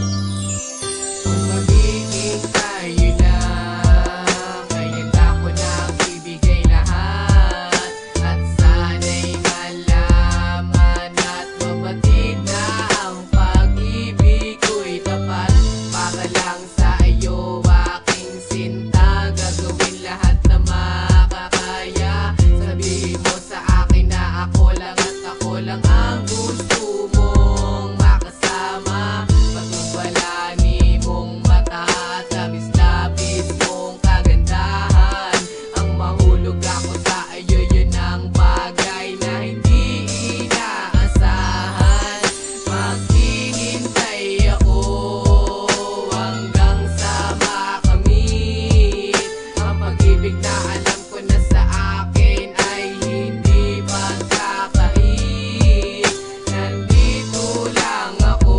Kung magiging tayo lang, ay handa ko nang ibigay lahat. At sana'y malaman at mabatid na ang pag-ibig ko'y tapat. Para lang sa iyo aking sinta, gagawin lahat na makakaya. Sabihin mo sa akin na ako lang at ako lang ang gusto mong makasama. Pagbabalani mong mata at labis-labis mong kagandahan. Ang mahulog ako sa iyo, yun ang bagay na hindi inaasahan. Maghihintay ako hanggang sa makamit ang pag-ibig na alam ko na sa akin ay hindi magkakait. Nandito lang ako,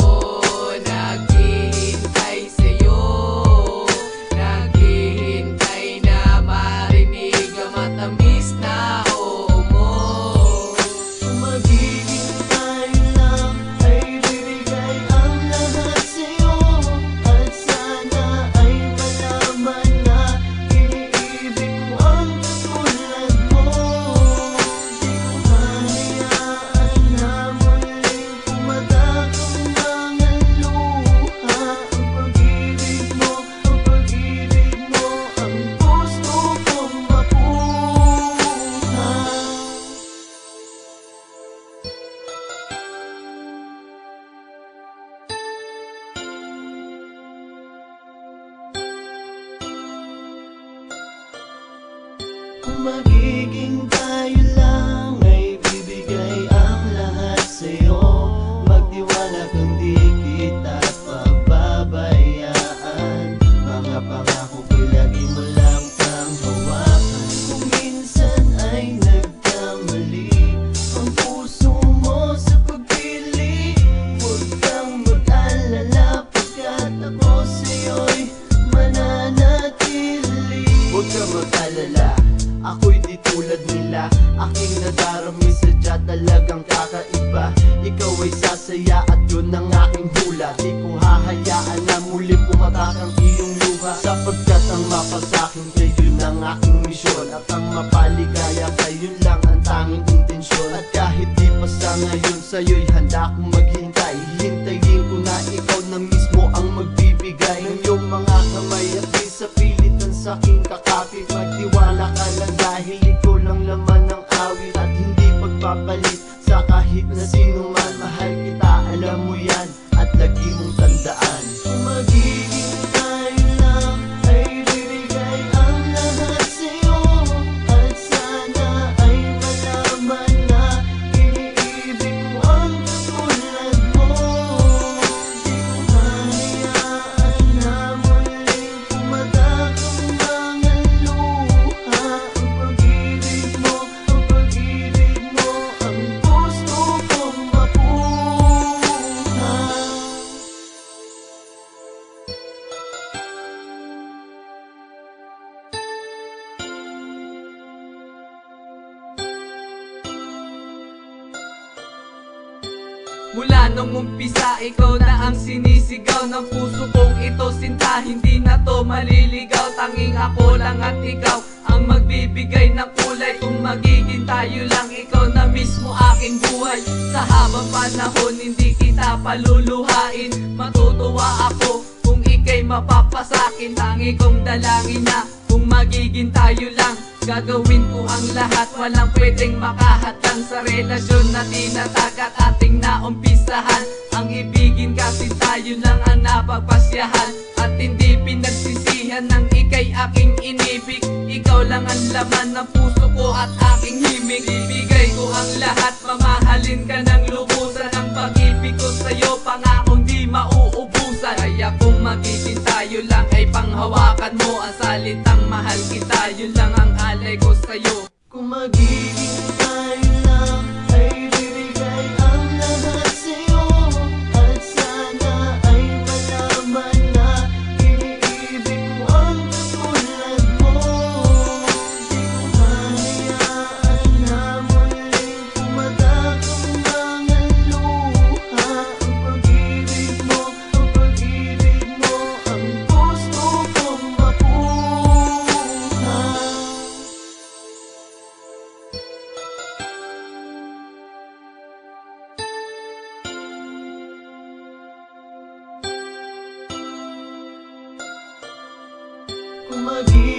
naghihintay sa'yo, naghihintay na marinig ang matamis na oo mo. Kung magiging tayo lang, ay bibigay ang lahat sa'yo. At sana ay malaman na iniibig ko ang katulad mo. Di ko hayaan na muling pumatak ang mga luha. Ang pag-ibig mo, ang pag-ibig mo, ang gusto kong mapuha. Kung magiging tayo lang, ay bibigay ang lahat sa'yo. Magtiwala kung di kita pababayaan. Mga pangako ko'y lagi mo lang kang hawakan. Kung minsan ay nagkamali ang puso mo sa pagpili, huwag kang mag-alala pagkat ako sa'yo'y mananatili. Huwag kang mag-alala, ako'y di tulad nila. Aking nadarami sadya talagang kakaiba. Ikaw ay sasaya at yun ang aking hula. Di ko hahayaan na muling pumatak ang iyong luha. Sapagkat ang mapasakin kay yun ang aking misyon. At ang mapaligaya kay yun lang ang tanging intensyon. At kahit di pa sa ngayon, sa'yo'y handa akong maghintay. Hintayin ko na ikaw na mismo ang magbibigay ng iyong mga kamay at di sa pilitan sa'king kakapit. Magtiwala ka lang dahil ikaw lang laman ng awit. At hindi pagpapalit sa kahit na sino man. Mahal kita, alam mo yan, at lagi mong tandaan. Kung magiging tayo lang, ay bibigay ang lahat sa'yo. At sana ay malaman na iniibig ko ang katulad mo. Di ko hayaan na muling pumatak ang mga luha. Ang pag-ibig mo, ang pag-ibig mo, ang gusto kong mapuha. Mula nung umpisa, ikaw na ang sinisigaw ng puso kong ito. Sinta, hindi na to maliligaw. Tanging ako lang at ikaw ang magbibigay ng kulay. Kung magiging tayo lang, ikaw na mismo aking buhay. Sa habang panahon, hindi kita paluluhain. Matutuwa ako kung ika'y mapapasakin. Tangi kong dalangin na kung magiging tayo lang, gagawin ko ang lahat. Walang pwedeng makahadang sa relasyon na tinatag at ating naumpisahan. Ang ibigin kasi tayo lang ang napagpasyahan. At hindi pinagsisihan ng ika'y aking inibig. Ikaw lang ang laman ng puso ko at aking himig. Ibigay ko ang lahat, mamahalin ka ng lubusan. Ang pag-ibig ko sa'yo, pangakong di mauubusan. Kaya kung magiging tayo lang, ay panghawakan mo ang salitang mahal kita. Yun lang ang alay ko sa'yo. Kung magiging tayo lang, ay bibigay ang lahat sa'yo. At sana ay malaman na iniibig ko ang katulad mo. Di ko hayaan na muling pumatak ang mga luha. Ang pag-ibig mo, ang maging